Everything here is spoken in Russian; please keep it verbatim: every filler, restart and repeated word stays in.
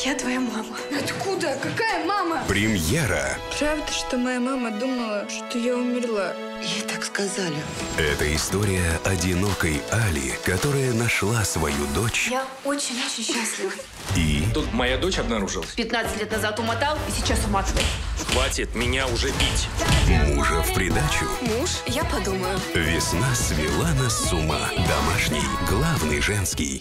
Я твоя мама. Откуда? Какая мама? Премьера. Правда, что моя мама думала, что я умерла? Ей так сказали. Это история одинокой Али, которая нашла свою дочь. Я очень-очень счастлива. И Тут моя дочь обнаружилась. пятнадцать лет назад умотал и сейчас уматывает. Хватит меня уже бить. мужа в придачу. Муж, я подумаю. Весна свела нас с ума. Домашний, главный женский.